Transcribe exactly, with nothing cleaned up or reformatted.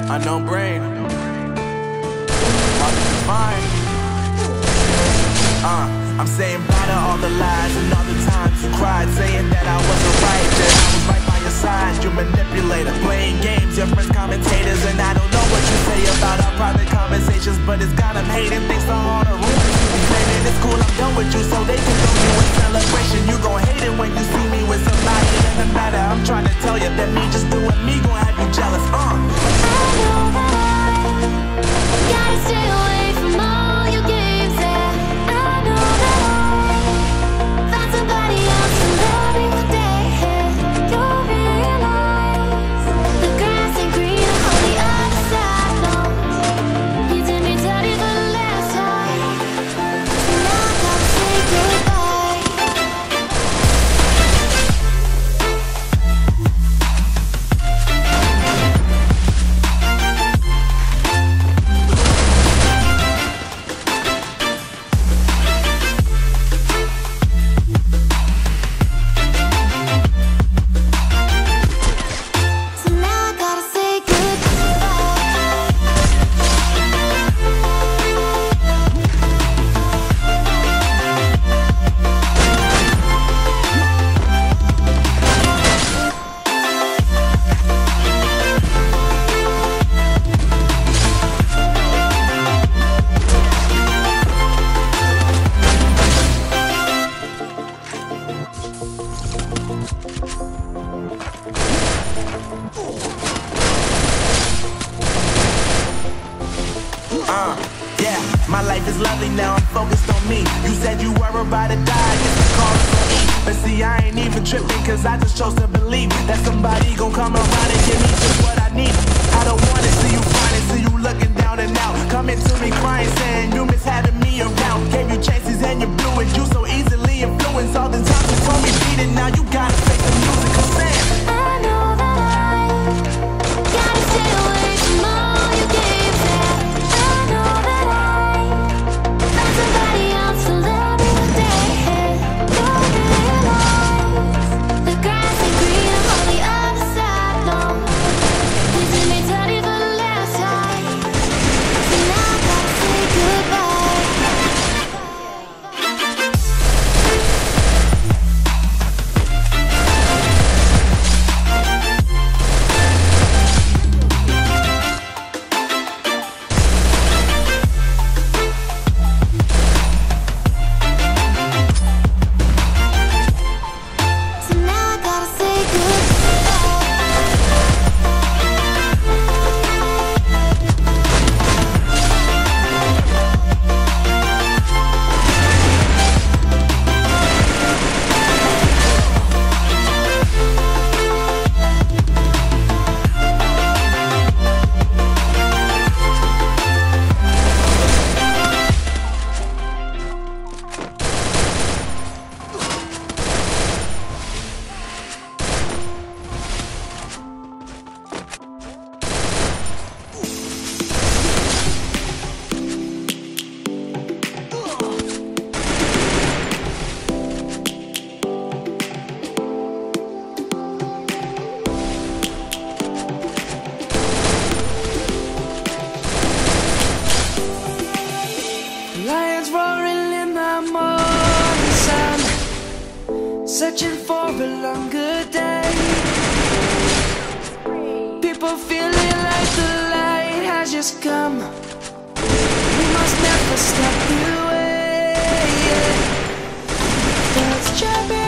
Unknown brain. All this is fine. Uh, I'm saying bye to all the lies and all the times you cried, saying that I wasn't right, that I was right by your side. You manipulator, playing games, your friends commentators, and I don't know what you say about our private conversations, but it's got them hating. Thanks to all the rumors you be claiming. It's cool, I'm done with you, so they can throw you in celebration. You gon' hate it when you see me with somebody. It doesn't matter. I'm trying to tell you that me just doing me gon' have you jealous. Uh. I know that I gotta stay away from all your games. Yeah, I know that I found somebody else to love me one day. You'll realize the grass ain't greener on the other side. No, you did me dirty the last time, so now I gotta say goodbye. So now I gotta say goodbye. Uh, yeah, my life is lovely now, I'm focused on me. You said you were about to die, guess the call is on me. But see, I ain't even tripping, cause I just chose to believe that somebody gon' come around and give me just what I need. I don't wanna see you crying, see you looking down and out, coming to me crying, saying you miss having me around. Gave you chances and you blew it, you so easily influenced. All the times you told me beat it, now you gotta face the music, I'm saying I know that I gotta stay away from all your games. Yeah, I know that I found somebody else to love me one day. You'll realize the grass ain't greener on the other side. No, you did me dirty the last time, so now I gotta say goodbye. So now I gotta say goodbye. Lions roaring in the morning sun, searching for a longer day. People feeling like the light has just come. We must never step away. Birds chirping